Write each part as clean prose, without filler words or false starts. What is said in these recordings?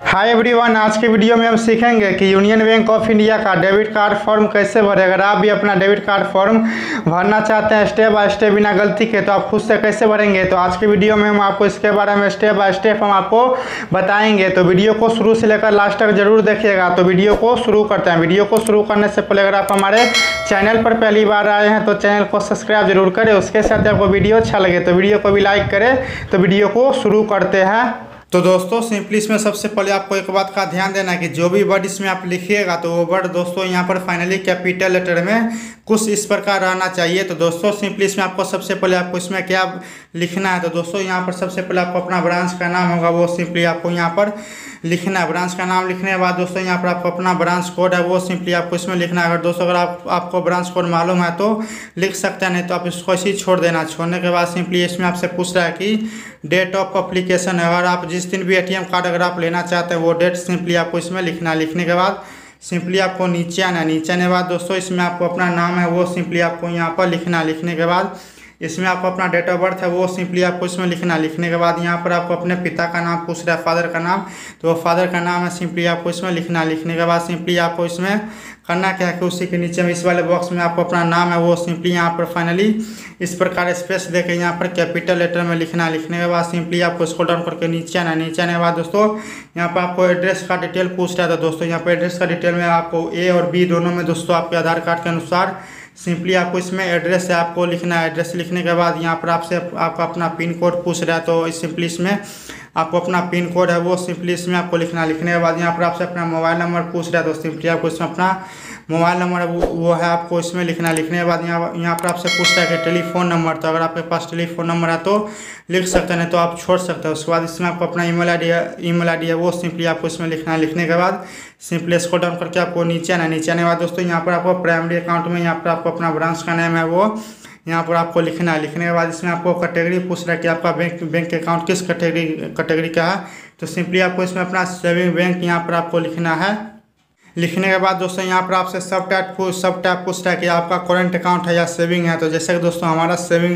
Hi everyone, आज के video में हम सीखेंगे कि यूनियन बैंक ऑफ इंडिया का डेबिट कार्ड फॉर्म कैसे भरें। अगर आप भी अपना डेबिट कार्ड फॉर्म भरना चाहते हैं स्टेप बाय स्टेप बिना गलती के, तो आप खुद से कैसे भरेंगे, तो आज के वीडियो में हम आपको इसके बारे में स्टेप बाय स्टेप हम आपको बताएंगे। तो वीडियो को शुरू से लेकर लास्ट तक जरूर देखिएगा। तो वीडियो को शुरू करते हैं। वीडियो को शुरू करने से पहले अगर आप हमारे चैनल पर पहली बार आए हैं तो चैनल को सब्सक्राइब जरूर करें। उसके साथ आपको वीडियो अच्छा लगे तो वीडियो को भी लाइक करें। तो वीडियो को शुरू करते हैं। तो दोस्तों सिंपली इसमें सबसे पहले आपको एक बात का ध्यान देना है कि जो भी वर्ड इसमें आप लिखिएगा तो वो वर्ड दोस्तों यहाँ पर फाइनली कैपिटल लेटर में कुछ इस प्रकार रहना चाहिए। तो दोस्तों सिंपली इसमें आपको सबसे पहले आपको इसमें क्या लिखना है, तो दोस्तों यहाँ पर सबसे पहले आपको अपना ब्रांच का नाम होगा वो सिंपली आपको यहाँ पर लिखना है। ब्रांच का नाम लिखने के बाद दोस्तों यहाँ पर आपको अपना ब्रांच कोड है वो सिंपली आपको इसमें लिखना है। अगर दोस्तों अगर आपको ब्रांच कोड मालूम है तो लिख सकते हैं, नहीं तो आप इसको ऐसे ही छोड़ देना। छोड़ने के बाद सिंपली इसमें आपसे पूछ रहा है कि डेट ऑफ अप्लीकेशन है। अगर आप जिस दिन भी एटीएम कार्ड अगर आप लेना चाहते हैं वो डेट सिंपली आपको इसमें लिखना है। लिखने के बाद सिंपली आपको नीचे आना है। नीचे आने के बाद दोस्तों इसमें आपको अपना नाम है वो सिंपली आपको यहाँ पर लिखना है। लिखने के बाद इसमें आपको अपना डेट ऑफ बर्थ है वो सिंपली आपको इसमें लिखना है। लिखने के बाद यहाँ पर आपको अपने पिता का नाम पूछ रहा है, फादर का नाम, तो वो फादर का नाम है सिंपली आपको इसमें लिखना है। लिखने के बाद सिंपली आपको इसमें करना क्या है कि उसी के नीचे में इस वाले बॉक्स में आपको अपना नाम है वो सिंपली यहाँ पर फाइनली इस प्रकार स्पेस देकर यहाँ पर कैपिटल लेटर में लिखना है। लिखने के बाद सिंपली आपको स्क्रॉल डाउन करके नीचे आना है। नीचे आने के बाद दोस्तों यहाँ पर आपको एड्रेस का डिटेल पूछ रहा था। दोस्तों यहाँ पर एड्रेस का डिटेल में आपको ए और बी दोनों में दोस्तों आपके आधार कार्ड के अनुसार सिंपली आपको इसमें एड्रेस है आपको लिखना है। एड्रेस लिखने के बाद यहाँ पर आपका अपना पिन कोड पूछ रहा है, तो सिंपली इसमें आपको अपना पिन कोड है वो सिंपली इसमें आपको लिखना है। लिखने के बाद यहाँ पर आपसे अपना मोबाइल नंबर पूछ रहा है, तो सिंपली आपको इसमें अपना मोबाइल नंबर वो है आपको इसमें लिखना है। लिखने के बाद यहाँ पर आपसे पूछता है कि टेलीफोन नंबर, तो अगर आपके पास टेलीफोन नंबर है तो लिख सकते हैं, नहीं तो आप छोड़ सकते हैं। उसके बाद इसमें आपको अपना ईमेल आईडी है वो सिंपली आपको इसमें लिखना है। लिखने के बाद सिंपली स्क्रॉल डाउन करके आपको नीचे आना है। नीचे आने के बाद दोस्तों यहाँ पर आपको प्राइमरी अकाउंट में यहाँ पर आपको अपना ब्रांच का नेम है वो यहाँ पर आपको लिखना है। लिखने के बाद इसमें आपको कैटेगरी पूछ रहा है कि आपका बैंक अकाउंट किस कैटेगरी का है, तो सिंपली आपको इसमें अपना सेविंग बैंक यहाँ पर आपको लिखना है। लिखने के बाद दोस्तों यहाँ पर आपसे सब टाइप पूछ रहा है कि आपका करंट अकाउंट है या सेविंग है, तो जैसे कि दोस्तों हमारा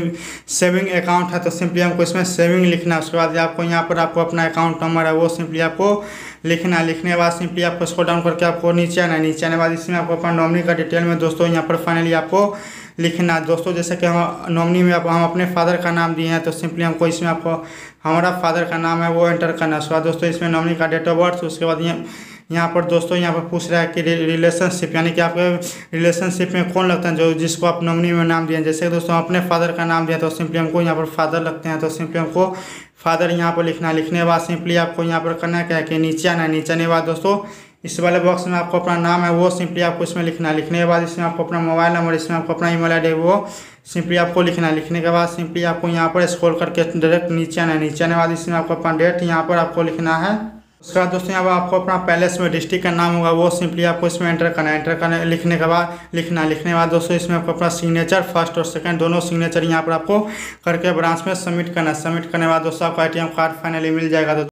सेविंग अकाउंट है तो सिंपली हमको इसमें सेविंग लिखना है। उसके बाद आपको यहाँ पर आपको अपना अकाउंट नंबर है वो सिंपली आपको लिखना है। लिखने के बाद सिंपली आपको स्क्रॉल डाउन करके आपको नीचे आना है। नीचे आने के बाद इसमें आपको अपना नॉमिनी का डिटेल में दोस्तों यहाँ पर फाइनली आपको लिखना है। दोस्तों जैसे कि हम नॉमिनी में हम अपने फादर का नाम दिए हैं, तो सिंपली हमको इसमें आपको हमारा फादर का नाम है वो एंटर करना है। उसके बाद दोस्तों इसमें नॉमिनी का डेट ऑफ बर्थ, उसके बाद यहाँ पर दोस्तों यहाँ पर पूछ रहा है कि रिलेशनशिप, यानी कि आपके रिलेशनशिप में कौन लगता है जो जिसको आप नॉमिनी में नाम दिए। जैसे दोस्तों अपने फादर का नाम दिया तो सिंपली हमको यहाँ पर फादर लगते हैं, तो सिंपली हमको फादर यहाँ पर लिखना है। लिखने के बाद सिंपली आपको यहाँ पर करना क्या है कि नीचे आना है। नीचे आने के बाद दोस्तों इस वाले बॉक्स में आपको अपना नाम है वो सिंपली आपको इसमें लिखना है। लिखने के बाद इसमें आपको अपना मोबाइल नंबर, इसमें आपको अपना ईमेल आईडी वो सिंपली आपको लिखना है। लिखने के बाद सिंपली आपको यहाँ पर स्क्रॉल करके डायरेक्ट नीचे आना है। नीचे आने के बाद इसमें आपको अपना डेट यहाँ पर आपको लिखना है। उसके बाद दोस्तों यहाँ पर आपको अपना पैलेस में डिस्ट्रिक्ट का नाम होगा वो सिंपली आपको इसमें एंटर करना है। लिखने के बाद लिखने के बाद दोस्तों इसमें आपको अपना सिग्नेचर फर्स्ट और सेकंड दोनों सिग्नेचर यहाँ पर आपको करके ब्रांच में सबमिट करना है। सबमिट करने के बाद दोस्तों आपको एटीएम कार्ड फाइनली मिल जाएगा।